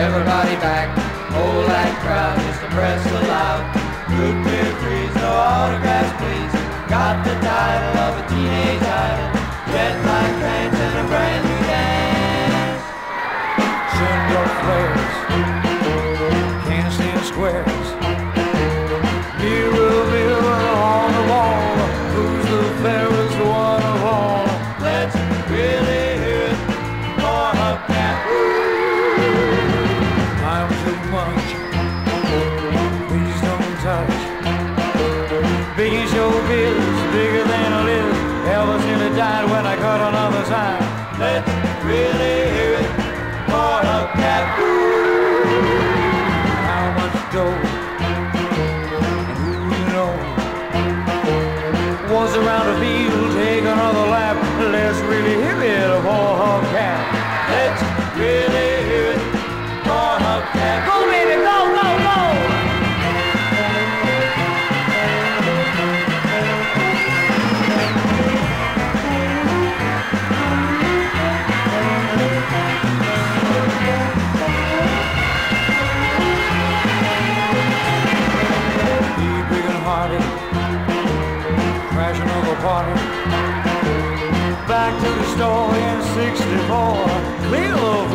everybody back. Hold that crowd just to press the loud. Good KRIZ, no autographs please. Got the title of a teenage idol. Jet black pants and a brand new dance. Send up flares, can't stand squares. Mirror on the wall, who's the fairest one of all? Let's really hear it for Hub Kapp. I'm too much, please don't touch. Biggest showbiz, bigger than a list. Elvis nearly died when I cut another sign. Let's really hear it for Hub Kapp. How much dough? Once around the field, take another lap. Let's really hear it for Hub Kapp. Let's really hear it for Hub Kapp. Go, baby, go, go, go! Be big and hearty. Crash another party. Back to the store in '64. Clear